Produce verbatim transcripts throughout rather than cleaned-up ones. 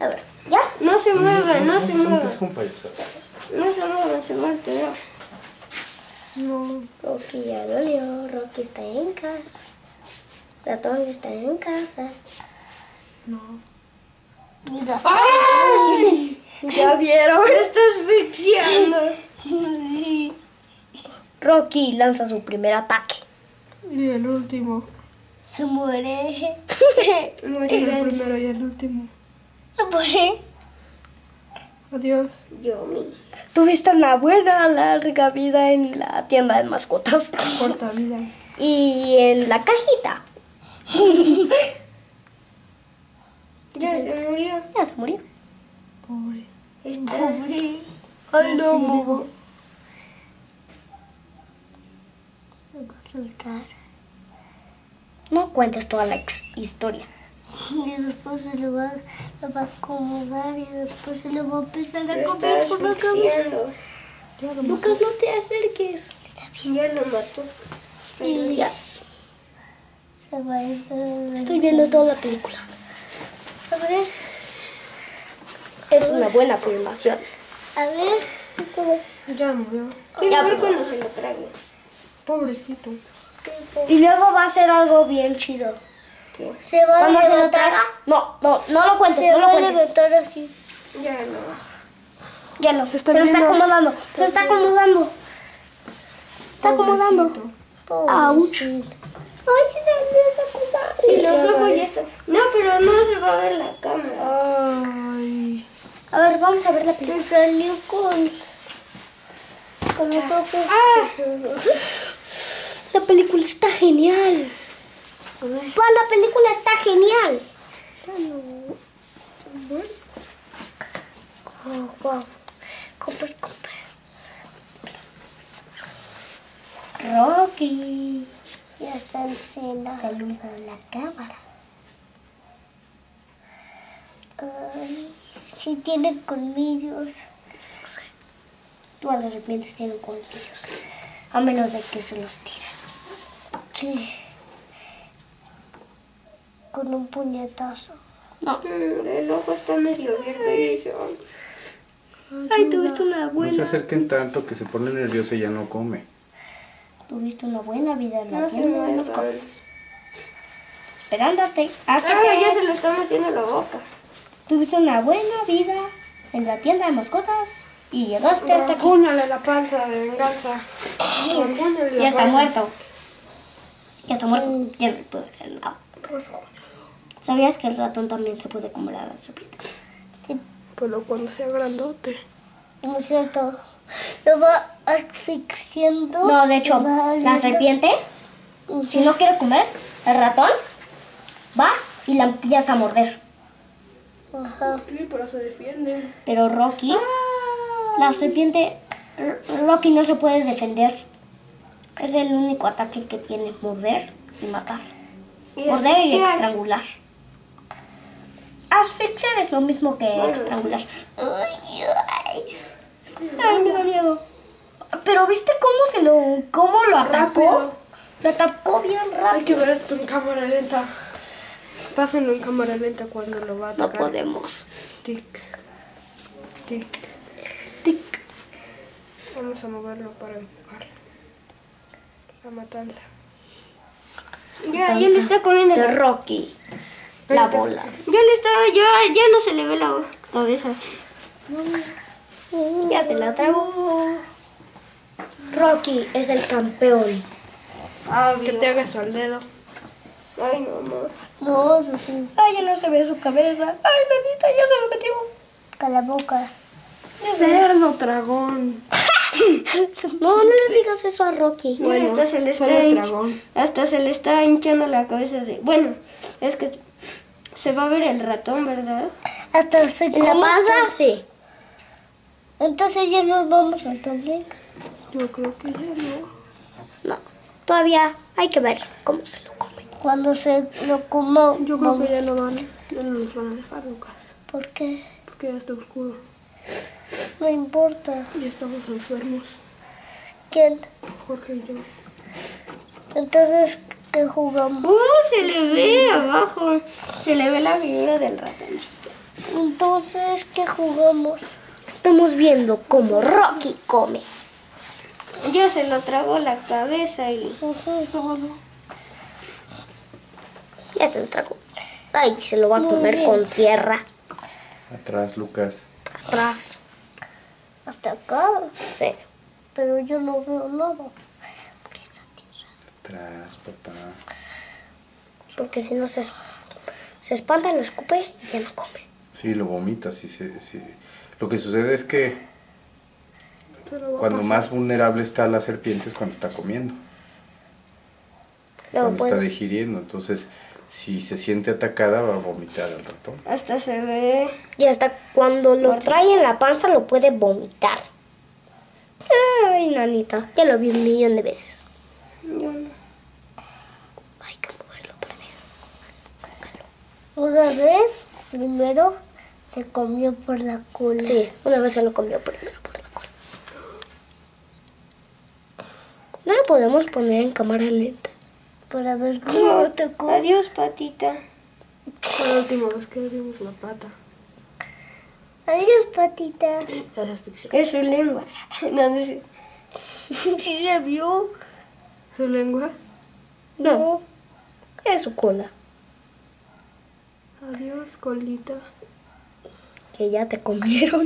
A ver, ¿ya? No se mueve, no, no se mueve. Es un payaso. No se mueve, se va a alterar. No. Rocky ya lo olió, Rocky está en casa. Ratón está en casa. No. Mira. ¡Ay! ¿Ya vieron? Me está asfixiando. Rocky lanza su primer ataque. Y el último. Se muere. El Morirá. primero y el último. Se muere. Adiós. Yo mi. Tuviste una buena larga vida en la tienda de mascotas. Corta vida. Y en la cajita. Ya se murió. Ya se murió. Pobre. Está. Pobre. Ay, no, movo. Me va a soltar. No cuentes toda la ex- historia. Y después se le va, lo va a acomodar y después se le va a empezar a comer por la cabeza. Lucas, no te acerques. Ya lo mató. Sí, ya. Se va a ir. Estoy viendo toda la película. A ver, Es una buena afirmación. a ver. ¿Cómo? Ya murió. Quiero ver cuando se lo trague. Pobrecito. Sí, po- Y luego va a ser algo bien chido. Se va a Cuando se lo levantar. traga, no, no, no lo cuentes, Se no lo va a cuentes. levantar así. Ya no. Ya no, se, está lo está viendo. acomodando, se lo está acomodando. Se está acomodando. Ouch. Ay, sí se me esa cosa. Sí, los ojos ya están. No, pero no se va a ver la cámara. Ay. A ver, vamos a ver la película. Se salió con. con los ojos. La película está genial. Pa, la película está genial. Oh, wow. Cooper, Cooper. Rocky. Ya está en cena. Saluda a la cámara. Ay, sí tienen colmillos. No sé. Todas las serpientes tienen colmillos. A menos de que se los tiren. Sí. Con un puñetazo. No. El ojo está medio abierto. Ay, tuviste una No se buena. acerquen tanto que se pone nervioso y ya no come. Tuviste una buena vida en la No se tienda de mueva. mascotas. Esperándote a que Ah, te- ya se lo está metiendo en la boca. Tuviste una buena vida en la tienda de mascotas y llegaste hasta aquí. Rasguñale la panza de venganza. Rasguñale la Ya está panza. muerto. Ya está muerto. Ya no le puedo hacer nada. ¿Sabías que el ratón también se puede comer a la serpiente? Pero cuando sea grandote. No es cierto. Lo va asfixiando. No, de hecho, lo va la oliendo. serpiente, si no quiere comer, el ratón va y la empieza a morder. Ajá. Sí, pero se defiende. Pero Rocky, la serpiente, R- Rocky no se puede defender. Es el único ataque que tiene, morder y matar. Y Morder y asfixiar. estrangular. Asfixiar es lo mismo que estrangular. Ay, ay. Ay, me da miedo. Pero ¿viste cómo se lo, cómo lo atacó? Rápido. Lo atacó bien Hay rápido. que ver esto en cámara lenta. Pásenlo en cámara lenta cuando lo va a No atacar. podemos. Tic. Tic. Tic. Vamos a moverlo para empujar. La matanza. Ya, ya le está comiendo. De Rocky. La bola. Ya le está, ya, ya no se le ve la cabeza. Ya se la tragó. Rocky es el campeón. Que te haga eso al dedo. Ay, mamá. No, eso sí es Ay, ya no se ve su cabeza. Ay, nanita, ya se lo metió. con la boca. Cerdo dragón. No, no le digas eso a Rocky. Bueno, hasta se le Solo está, es hinch- dragón. hasta se le está hinchando la cabeza de... Bueno, es que se va a ver el ratón, ¿verdad? Hasta se ¿En la panza? Sí. Entonces ya nos vamos al tablero. Yo creo que ya no. No, todavía hay que ver cómo se lo come. Cuando se lo coma, Yo creo vamos. que ya no van. Ya no nos van a dejar, Lucas. ¿Por qué? Porque ya está oscuro. No importa. Ya estamos enfermos. ¿Quién? Jorge y yo. Entonces, ¿qué jugamos? ¡Uh! Se le ve abajo. Se le ve la figura del ratón. Entonces, ¿qué jugamos? Estamos viendo cómo Rocky come. Yo se lo trago la cabeza y... Ya se lo trago. Ay, se lo va a comer con tierra. Atrás, Lucas. Atrás. ¿Hasta acá? Sí. Pero yo no veo nada. Por esa tierra. Atrás, papá. Porque si no se, se espanta, lo escupe y ya no come. Sí, lo vomita. Sí, sí, sí. Lo que sucede es que Pero va a cuando pasar. más vulnerable está la serpiente es cuando está comiendo. Luego Cuando está puede. digiriendo. Entonces, si se siente atacada, va a vomitar al ratón. Hasta se ve... Y hasta cuando lo trae en la panza lo puede vomitar. Ay, nanita. Ya lo vi un millón de veces. Yo no. Hay que moverlo primero. Una vez, primero, se comió por la cola. Sí, una vez se lo comió primero por la cola. No lo podemos poner en cámara lenta. Para ver cómo te come. Adiós, patita. Fue la última vez que vimos la pata. Adiós, patita. Era ficción. Es su lengua. No, no sé. Sí se vio. ¿Su lengua? No. Es su cola. Adiós, colita. Que ya te comieron.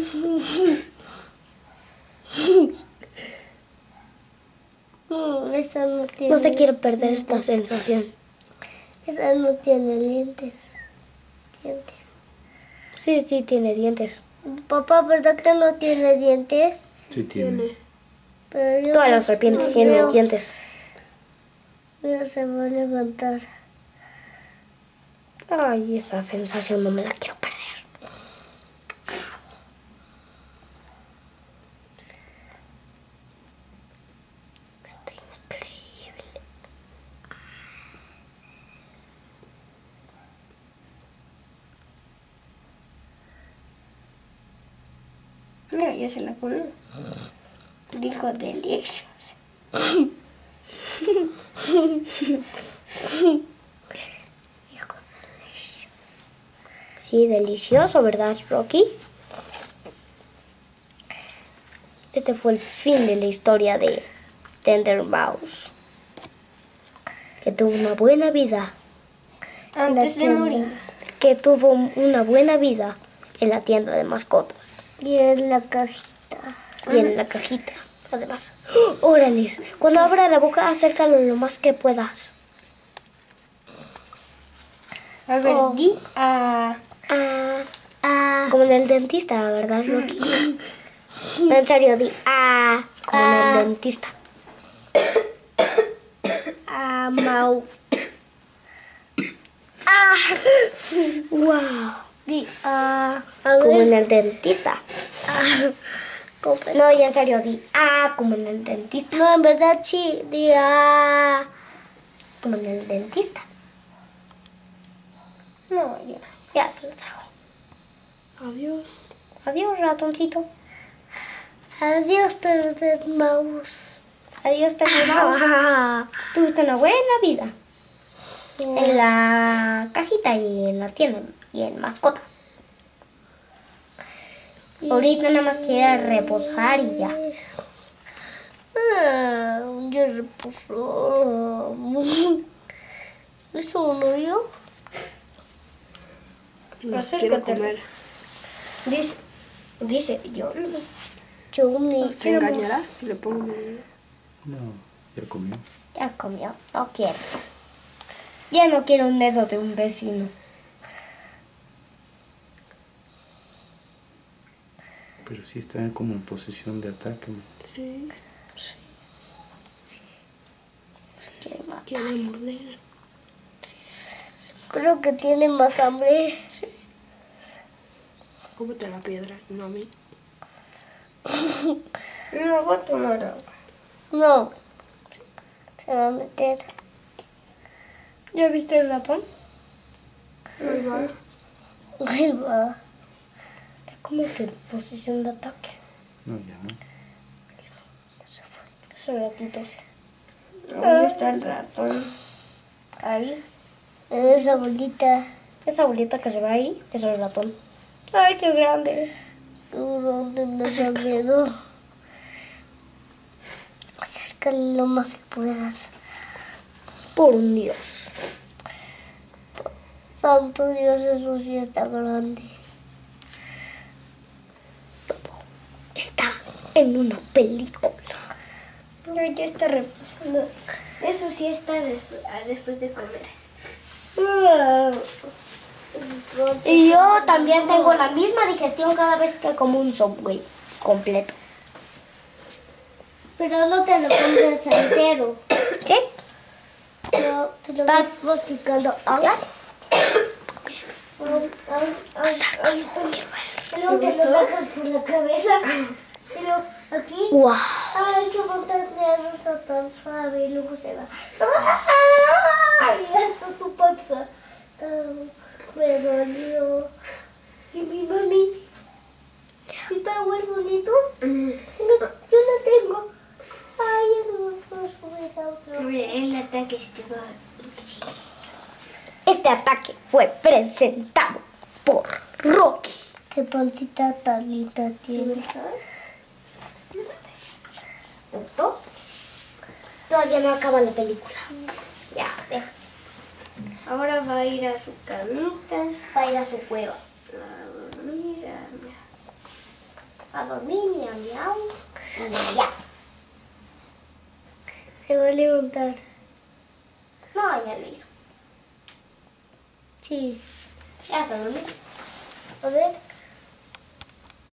No, esa no tiene... No se quiere perder esta sensación. Esa no tiene dientes. Dientes. Sí, sí, tiene dientes. Papá, ¿verdad que no tiene dientes? Sí, tiene. Tiene. Pero yo Todas no las serpientes sé, tienen veo. dientes. Mira, se va a levantar. Ay, esa sensación no me la quiero perder. Está increíble. Mira, ya se la comió. Dijo delicious. Sí, delicioso, ¿verdad, Rocky? Este fue el fin de la historia de Tender Mouse, que tuvo una buena vida. Antes La de tienda- morir. Que tuvo una buena vida en la tienda de mascotas Y en la cajita. y en la cajita, además. ¡Oh! ¡Órale! Cuando abra la boca, acércalo lo más que puedas. A ver, Oh. di a... Ah, ah. Como en el dentista, ¿verdad, Rocky? No, en serio, di ah, como en el dentista. a Mau. Ah, wow. Di a... Como en el dentista. No, ya en serio, di ah, como en el dentista. No, en verdad sí. Di a... Como en el dentista. No, ya. Ya se lo trajo. Adiós. Adiós, ratoncito. Adiós, Tender Mouse. Adiós, Tender Mouse. Tuviste una buena vida. En la cajita y en la tienda y en mascota. Ahorita nada más quiere reposar y ya. Ah, ya reposó. ¿Eso no yo? No Acércate. quiero comer. Dice, dice yo. Yo ni ¿Se engañará si le pongo mi... No, ya comió. Ya comió. No quiero. Ya no quiero un dedo de un vecino. Pero sí está como en posición de ataque. Sí. Quiere matar. Quiere morder. Creo que tiene más hambre. Cómete la piedra, no a mí. No voy a tomar agua. No. Se va a meter. ¿Ya viste el ratón? Ahí va. Ahí va. Está como que en posición de ataque. No, ya no. Eso lo quito. ¿Dónde está el ratón? Ahí. Esa bolita. Esa bolita que se ve ahí es el ratón. Ay, qué grande. ¿Dónde me da miedo? Acércale lo más que puedas. Por un Dios. Santo Dios, eso sí está grande. Está en una película. No, ya está reposando. Eso sí está después, después de comer. Y yo también tengo la misma digestión cada vez que como un Subway completo. Pero no te lo comes entero. ¿Sí? No, te lo estás masticando. ¿Ya? Luego te lo sacas por la cabeza. Pero aquí. Wow. Ay, qué montaña rusa tan suave. Y luego se va. Ay, hasta tu panza. Ay, me dolió. Y mi mami. ¿Mi power bonito? No, yo lo tengo. Ay, ya no me puedo subir a otro. El ataque estuvo increíble. Este ataque fue presentado por Rocky. Qué pancita tan linda tiene. ¿Te gustó? Todavía no acaba la película. Ya, deja. Ahora va a ir a su camita. Va a ir a su cueva. A dormir. A... A dormir, miau, miau. Y ya. Se va a levantar. No, ya lo hizo. Sí. Ya se dormir. A ver.